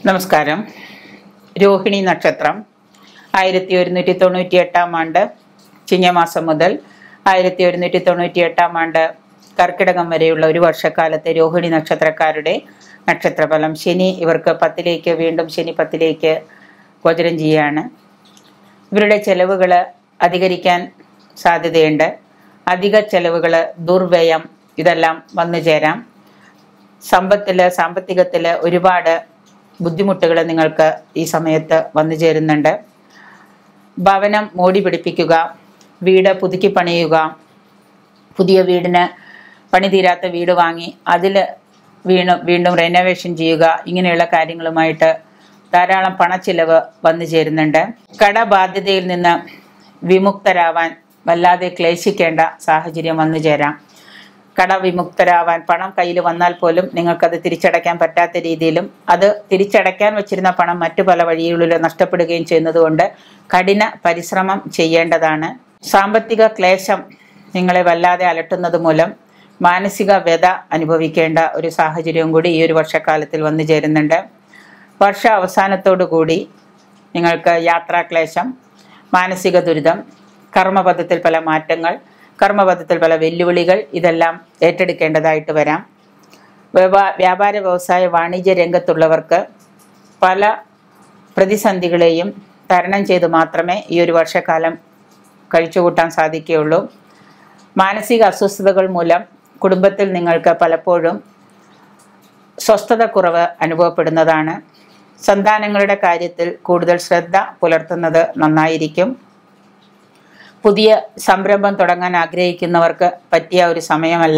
നമസ്കാരം. രോഹിണി നക്ഷത്രം 1198 ആണ്ട് ചിങ്ങമാസം മുതൽ 1198 ആണ്ട് കർക്കിടകം വരെയുള്ള ഒരു വർഷക്കാലത്തെ രോഹിണി നക്ഷത്രക്കാരുടെ നക്ഷത്രഫലം. ശനി ഇവർക്ക് 10ലേക്ക് വീണ്ടും ശനി 10ലേക്ക് ഗോചരം ചെയ്യുകയാണ്. ഇവരുടെ ചെലവുകൾ അധികരിക്കാൻ സാധ്യതയുണ്ട്. അധിക ചെലവുകൾ, ദുർവ്യയം ഇതെല്ലാം വന്നു ചേരാം. സാമ്പത്തികത്തിൽ ഒരുപാട് ബുദ്ധിമുട്ടുകൾ നിങ്ങൾക്ക് ഈ സമയത്ത് വന്നു ചേരുന്നുണ്ട്. ഭവനം മോടി പിടിപ്പിക്കുക, വീട് പുതുക്കി പണിയുക, പുതിയ വീടിന് പണി തീരാത്ത വീട് വാങ്ങി അതിൽ വീണ്ടും റെനോവേഷൻ ചെയ്യുക, ഇങ്ങനെയുള്ള കാര്യങ്ങളുമായിട്ട് ധാരാളം പണച്ചിലവ് വന്നു ചേരുന്നുണ്ട്. കടബാധ്യതയിൽ നിന്ന് വിമുക്തരാവാൻ വല്ലാതെ ക്ലേശിക്കേണ്ട സാഹചര്യം വന്നു ചേരാം. കടവിമുക്തരാവാൻ പണം കയ്യിൽ വന്നാൽ പോലും നിങ്ങൾക്കത് തിരിച്ചടയ്ക്കാൻ പറ്റാത്ത രീതിയിലും അത് തിരിച്ചടയ്ക്കാൻ വച്ചിരുന്ന പണം മറ്റു പല വഴികളിലും നഷ്ടപ്പെടുകയും ചെയ്യുന്നതുകൊണ്ട് കഠിന പരിശ്രമം ചെയ്യേണ്ടതാണ്. സാമ്പത്തിക ക്ലേശം നിങ്ങളെ വല്ലാതെ അലട്ടുന്നത് മൂലം മാനസിക വ്യത അനുഭവിക്കേണ്ട ഒരു സാഹചര്യവും കൂടി ഈ ഒരു വർഷക്കാലത്തിൽ വന്നു ചേരുന്നുണ്ട്. വർഷ അവസാനത്തോടു കൂടി നിങ്ങൾക്ക് യാത്രാക്ലേശം, മാനസിക ദുരിതം, കർമ്മപഥത്തിൽ പല മാറ്റങ്ങൾ, കർമ്മപഥത്തിൽ പല വെല്ലുവിളികൾ ഇതെല്ലാം ഏറ്റെടുക്കേണ്ടതായിട്ട് വരാം. വ്യാപാര വ്യവസായ വാണിജ്യ രംഗത്തുള്ളവർക്ക് പല പ്രതിസന്ധികളെയും തരണം ചെയ്ത് മാത്രമേ ഈ ഒരു വർഷക്കാലം കഴിച്ചുകൂട്ടാൻ സാധിക്കുകയുള്ളൂ. മാനസിക അസ്വസ്ഥതകൾ മൂലം കുടുംബത്തിൽ നിങ്ങൾക്ക് പലപ്പോഴും സ്വസ്ഥത കുറവ് അനുഭവപ്പെടുന്നതാണ്. സന്താനങ്ങളുടെ കാര്യത്തിൽ കൂടുതൽ ശ്രദ്ധ പുലർത്തുന്നത് നന്നായിരിക്കും. പുതിയ സംരംഭം തുടങ്ങാൻ ആഗ്രഹിക്കുന്നവർക്ക് പറ്റിയ ഒരു സമയമല്ല.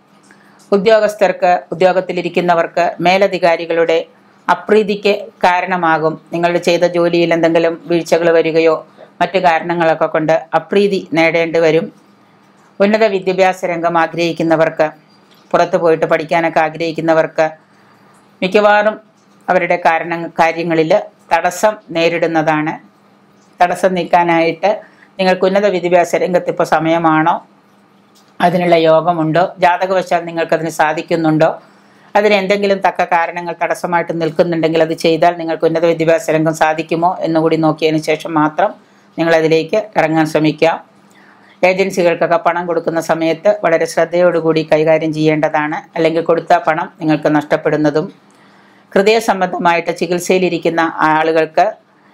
ഉദ്യോഗത്തിലിരിക്കുന്നവർക്ക് മേലധികാരികളുടെ അപ്രീതിക്ക് കാരണമാകും. നിങ്ങളുടെ ചെയ്ത ജോലിയിൽ എന്തെങ്കിലും വീഴ്ചകൾ വരികയോ മറ്റു കാരണങ്ങളൊക്കെ കൊണ്ട് അപ്രീതി നേടേണ്ടി വരും. ഉന്നത വിദ്യാഭ്യാസ രംഗം ആഗ്രഹിക്കുന്നവർക്ക്, പുറത്തു പോയിട്ട് പഠിക്കാനൊക്കെ ആഗ്രഹിക്കുന്നവർക്ക് മിക്കവാറും അവരുടെ കാര്യങ്ങളിൽ തടസ്സം നേരിടുന്നതാണ്. തടസ്സം നീക്കാനായിട്ട് നിങ്ങൾക്ക് ഉന്നത വിദ്യാഭ്യാസ രംഗത്ത് ഇപ്പോൾ സമയമാണോ, അതിനുള്ള യോഗമുണ്ടോ, ജാതകവശാൽ നിങ്ങൾക്കതിന് സാധിക്കുന്നുണ്ടോ, അതിന് എന്തെങ്കിലും തക്ക കാരണങ്ങൾ തടസ്സമായിട്ട് നിൽക്കുന്നുണ്ടെങ്കിൽ അത് ചെയ്താൽ നിങ്ങൾക്ക് ഉന്നത വിദ്യാഭ്യാസ രംഗം സാധിക്കുമോ എന്നുകൂടി നോക്കിയതിന് ശേഷം മാത്രം നിങ്ങളതിലേക്ക് ഇറങ്ങാൻ ശ്രമിക്കുക. ഏജൻസികൾക്കൊക്കെ പണം കൊടുക്കുന്ന സമയത്ത് വളരെ ശ്രദ്ധയോടുകൂടി കൈകാര്യം ചെയ്യേണ്ടതാണ്. അല്ലെങ്കിൽ കൊടുത്ത പണം നിങ്ങൾക്ക് നഷ്ടപ്പെടുന്നതും. ഹൃദയ സംബന്ധമായിട്ട് ചികിത്സയിലിരിക്കുന്ന ആളുകൾക്ക്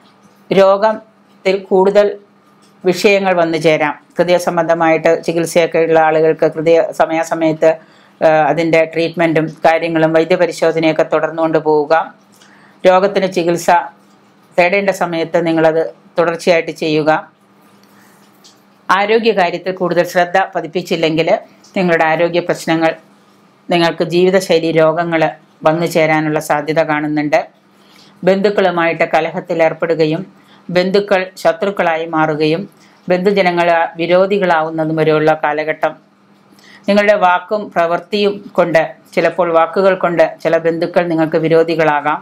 രോഗത്തിൽ കൂടുതൽ വിഷയങ്ങൾ വന്നു ചേരാം. ഹൃദയ സംബന്ധമായിട്ട് ചികിത്സയൊക്കെ ഉള്ള ആളുകൾക്ക് സമയാസമയത്ത് അതിൻ്റെ ട്രീറ്റ്മെൻറ്റും കാര്യങ്ങളും വൈദ്യപരിശോധനയൊക്കെ തുടർന്നുകൊണ്ട് പോവുക. രോഗത്തിന് ചികിത്സ തേടേണ്ട സമയത്ത് നിങ്ങളത് തുടർച്ചയായിട്ട് ചെയ്യുക. ആരോഗ്യകാര്യത്തിൽ കൂടുതൽ ശ്രദ്ധ പതിപ്പിച്ചില്ലെങ്കിൽ നിങ്ങളുടെ ആരോഗ്യ പ്രശ്നങ്ങൾ, നിങ്ങൾക്ക് ജീവിതശൈലി രോഗങ്ങൾ വന്നു ചേരാനുള്ള സാധ്യത കാണുന്നുണ്ട്. ബന്ധുക്കളുമായിട്ട് കലഹത്തിൽ ഏർപ്പെടുകയും ബന്ധുക്കൾ ശത്രുക്കളായി മാറുകയും ബന്ധുജനങ്ങൾ വിരോധികളാവുന്നതും വരെയുള്ള കാലഘട്ടം. നിങ്ങളുടെ വാക്കും പ്രവൃത്തിയും കൊണ്ട്, ചിലപ്പോൾ വാക്കുകൾ കൊണ്ട് ചില ബന്ധുക്കൾ നിങ്ങൾക്ക് വിരോധികളാകാം.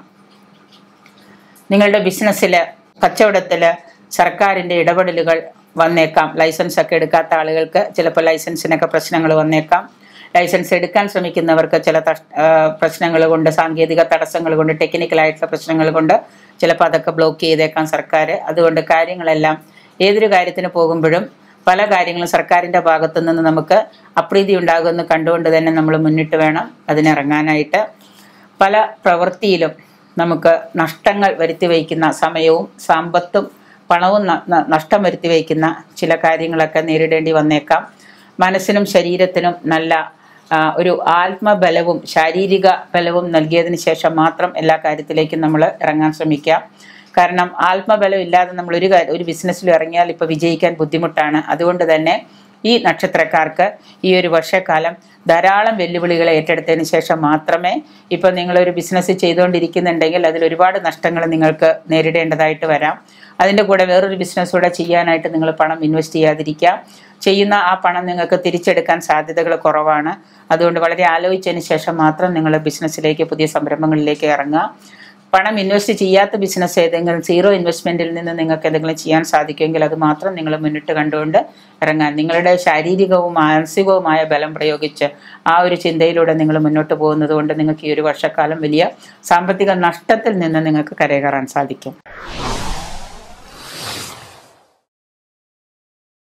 നിങ്ങളുടെ ബിസിനസ്സിൽ, കച്ചവടത്തിൽ സർക്കാരിൻ്റെ ഇടപെടലുകൾ വന്നേക്കാം. ലൈസൻസ് ഒക്കെ എടുക്കാത്ത ആളുകൾക്ക് ചിലപ്പോൾ ലൈസൻസിനൊക്കെ പ്രശ്നങ്ങൾ വന്നേക്കാം. ലൈസൻസ് എടുക്കാൻ ശ്രമിക്കുന്നവർക്ക് ചില പ്രശ്നങ്ങൾ കൊണ്ട്, സാങ്കേതിക തടസ്സങ്ങൾ കൊണ്ട്, ടെക്നിക്കലായിട്ടുള്ള പ്രശ്നങ്ങൾ കൊണ്ട് ചിലപ്പോൾ അതൊക്കെ ബ്ലോക്ക് ചെയ്തേക്കാം സർക്കാർ. അതുകൊണ്ട് കാര്യങ്ങളെല്ലാം, ഏതൊരു കാര്യത്തിന് പോകുമ്പോഴും പല കാര്യങ്ങളും സർക്കാരിൻ്റെ ഭാഗത്തു നിന്ന് നമുക്ക് അപ്രീതി ഉണ്ടാകുമെന്ന് കണ്ടുകൊണ്ട് തന്നെ നമ്മൾ മുന്നിട്ട് വേണം അതിനിറങ്ങാനായിട്ട്. പല പ്രവൃത്തിയിലും നമുക്ക് നഷ്ടങ്ങൾ വരുത്തി വയ്ക്കുന്ന സമയവും സമ്പത്തും പണവും നഷ്ടം വരുത്തി വയ്ക്കുന്ന ചില കാര്യങ്ങളൊക്കെ നേരിടേണ്ടി വന്നേക്കാം. മനസ്സിനും ശരീരത്തിനും നല്ല ഒരു ആത്മബലവും ശാരീരിക ബലവും നൽകിയതിന് ശേഷം മാത്രം എല്ലാ കാര്യത്തിലേക്കും നമ്മൾ ഇറങ്ങാൻ ശ്രമിക്കുക. കാരണം ആത്മബലം ഇല്ലാതെ നമ്മൾ ഒരു ബിസിനസ്സിൽ ഇറങ്ങിയാൽ ഇപ്പോൾ വിജയിക്കാൻ ബുദ്ധിമുട്ടാണ്. അതുകൊണ്ട് തന്നെ ഈ നക്ഷത്രക്കാർക്ക് ഈ ഒരു വർഷക്കാലം ധാരാളം വെല്ലുവിളികൾ ഏറ്റെടുത്തതിന് ശേഷം മാത്രമേ, ഇപ്പോൾ നിങ്ങളൊരു ബിസിനസ് ചെയ്തുകൊണ്ടിരിക്കുന്നുണ്ടെങ്കിൽ അതിൽ ഒരുപാട് നഷ്ടങ്ങൾ നിങ്ങൾക്ക് നേരിടേണ്ടതായിട്ട് വരാം. അതിൻ്റെ കൂടെ വേറൊരു ബിസിനസ് കൂടെ ചെയ്യാനായിട്ട് നിങ്ങൾ പണം ഇൻവെസ്റ്റ് ചെയ്യാതിരിക്കുക. ചെയ്യുന്ന ആ പണം നിങ്ങൾക്ക് തിരിച്ചെടുക്കാൻ സാധ്യതകൾ കുറവാണ്. അതുകൊണ്ട് വളരെ ആലോചിച്ചതിന് ശേഷം മാത്രം നിങ്ങൾ ബിസിനസ്സിലേക്ക്, പുതിയ സംരംഭങ്ങളിലേക്ക് ഇറങ്ങുക. പണം ഇൻവെസ്റ്റ് ചെയ്യാത്ത ബിസിനസ് ഏതെങ്കിലും 0 ഇൻവെസ്റ്റ്മെന്റിൽ നിന്ന് നിങ്ങൾക്ക് എന്തെങ്കിലും ചെയ്യാൻ സാധിക്കുമെങ്കിൽ അത് മാത്രം നിങ്ങൾ മുന്നിട്ട് കണ്ടുകൊണ്ട് ഇറങ്ങാൻ. നിങ്ങളുടെ ശാരീരികവും മാനസികവുമായ ബലം പ്രയോഗിച്ച് ആ ഒരു ചിന്തയിലൂടെ നിങ്ങൾ മുന്നോട്ട് പോകുന്നത് കൊണ്ട് നിങ്ങൾക്ക് ഈ ഒരു വർഷക്കാലം വലിയ സാമ്പത്തിക നഷ്ടത്തിൽ നിന്ന് നിങ്ങൾക്ക് കരകയറാൻ സാധിക്കും.